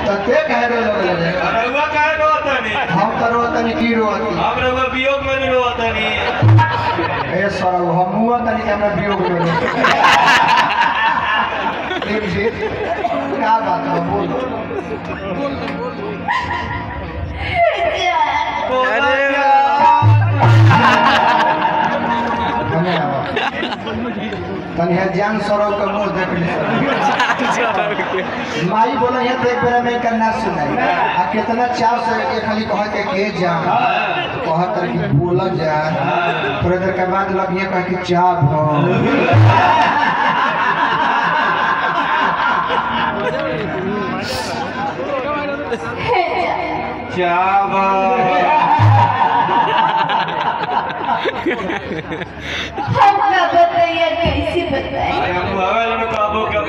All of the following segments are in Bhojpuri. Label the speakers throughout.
Speaker 1: ते कह रहे
Speaker 2: रउआ काहे रोतनी
Speaker 1: हम तो रोतनी की रोती
Speaker 2: हम रउआ वियोग में नहीं रोतनी
Speaker 1: ए सर हम हुआ तनी के हमरा वियोग में क्या बात है बोल तनी है जान सरो के मुंह देख ले माई बोला ये देख बेरा में करना सुनाई आ कितना चाव से ये खाली कह के जान कहत रही कि बोला जान थोड़ी देर के बाद लगिए कह के चाव हो
Speaker 2: चाव
Speaker 3: हम ना बताइए कैसे बताएं
Speaker 2: हम हवेल में काबू कर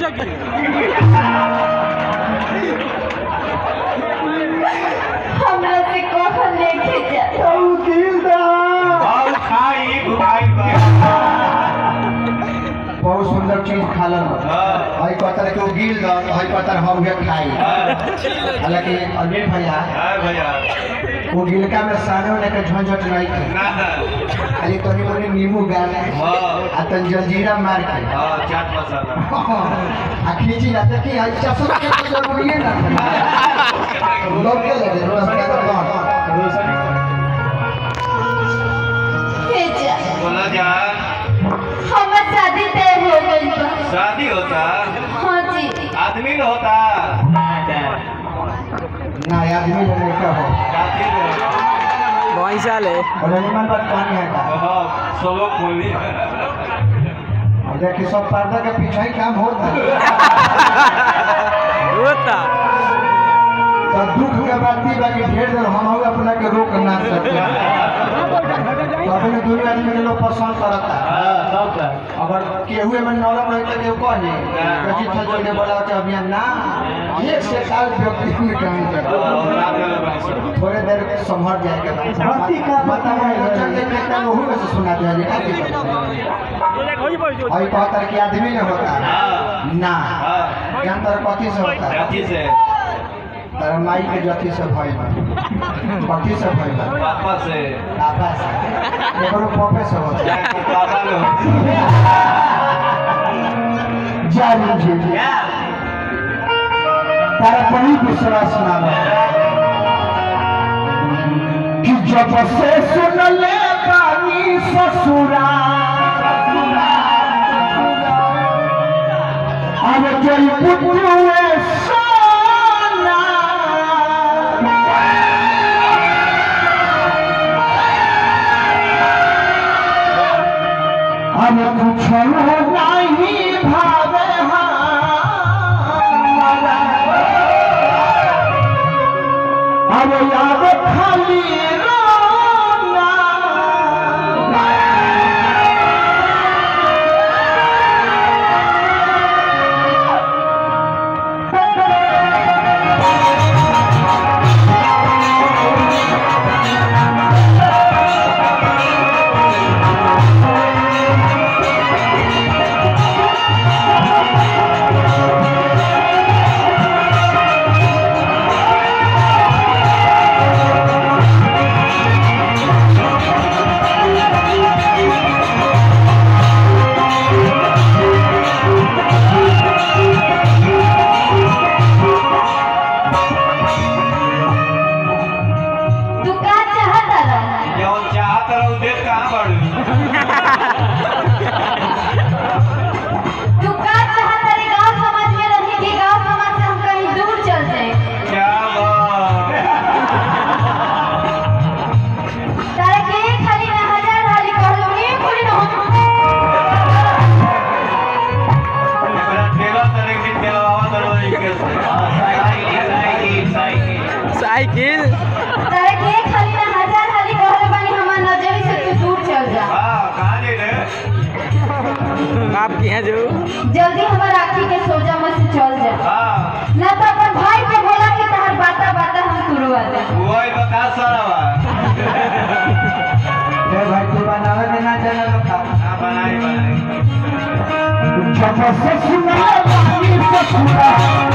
Speaker 3: हमरा से कौन लेके जाता
Speaker 1: तू दिल दा
Speaker 2: आओ खाई घुमाई बा
Speaker 1: बहुत सुंदर चीज खालन हई कहता है कि वो गिल दा हई कहता है हम ये खाई हालांकि अनिल भैया
Speaker 2: हां भैया
Speaker 1: वो गिलका में साने होने के झंझट नहीं थे
Speaker 2: ना
Speaker 1: खाली तनी मोनी नींबू गाल
Speaker 2: हां
Speaker 1: आ तन जलजीरा मार के
Speaker 2: हां चाट मसाला
Speaker 1: आ खींची ना देखी हई चसक के तो जरूरी है ना लोग के लगे रोज का
Speaker 2: बोला जान
Speaker 3: हमार शादी तय हो गई बा
Speaker 2: शादी होता
Speaker 3: हाँ जी
Speaker 2: आदमी न होता
Speaker 1: ना आदमी लोग नहीं क्या हो
Speaker 2: जाति में
Speaker 4: पैसा ले
Speaker 1: और निमन बात कहानी है का
Speaker 2: हां सोलो खोली
Speaker 1: और देखिए सब पर्दा के पीछे ही काम होता है तो दुख के बात ही बाकी ढेर देर हम अपना के रोक ना सकते तो अपने दुनिया आदमी के लोग पसंद करता है अगर केहू में नौलम रहता केहू कहे कजी था जो के बोला कि अभियान ना एक से साल व्यक्ति में काम करता थोड़े देर संभल जाएगा भक्ति का बताओ चल के कहता वही में से सुना दिया जी और कहता कि आदमी ने होता ना ज्ञान तर कथी से होता है
Speaker 2: कथी से
Speaker 1: तर माई के जथी से भइल कथी से भइल
Speaker 2: पापा से
Speaker 1: एकरो पपे से होता
Speaker 2: पापा लो
Speaker 1: जानी जी तारा कोई विश्वास ना बा कि जब से सुन ले पानी ससुरा अब जल पुतुए सोना अब कुछ नहीं भावे हमारा अब याद खाली रोना
Speaker 4: साइकिल
Speaker 3: तारे के खाली ना हजार हाली कहले बानी हमार नजर से तू दूर चल जा।
Speaker 2: हां कहां ले रे
Speaker 4: बाप के यहाँ जो
Speaker 3: जल्दी हमार आँखी के सोजा में से चल जा।
Speaker 2: हां
Speaker 3: ना तो अपन भाई के बोला कि तहर बाता बाता हम तुरवा दे।
Speaker 2: ओए बता सारा
Speaker 1: ए भाई तू बनावे देना जाने लो खा
Speaker 2: हां बनाई
Speaker 1: जब से सुना पानी से सुना